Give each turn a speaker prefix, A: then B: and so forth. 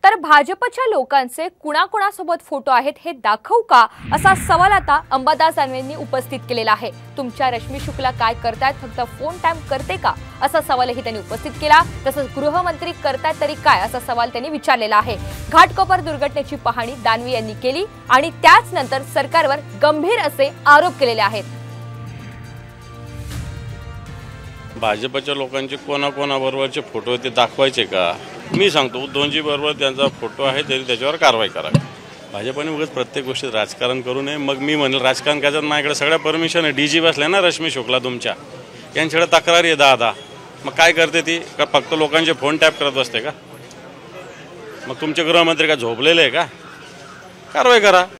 A: तर भाजपच्या लोकांचे कुणाकुणासोबत फोटो आहेत हे दाखवू का, असा सवाल आता अंबादास दानवेंनी उपस्थित केलेला आहे। तुमच्या रश्मी शुक्ला काय करतायत, फक्त फोन टॅप करते का, असा सवालही त्यांनी उपस्थित केला। तसंच गृहमंत्री करतायत तरी काय, असा सवाल त्यांनी विचारलेला आहे। घाटकोपर दुर्घटनेची पाहणी दानवे यांनी केली आणि त्याच नंतर सरकारवर गंभीर असे आरोप केलेले आहेत।
B: भाजपच्या लोकांचे कोणाकोणाबरोबरचे फोटो ते दाखवायचे का? मी सांगतो उद्धवजी बरोबर त्यांचा फोटो आहे तरी त्याच्यावर कारवाई करावी। भाजपने उगाच प्रत्येक गोष्टीत राजकारण करू नये। मग मी म्हणेल राजकारण करायचं, माझ्याकडे सगळ्या परमिशन आहे। डीजी बसल्या ना रश्मी शुक्ला तुमच्या, यांच्याकडे तक्रारी आहे 10 मग काय करते ती? का फक्त लोकांचे फोन टॅप करत बसते का? मग तुमचे गृहमंत्री का झोपलेले आहे का? कारवाई करा।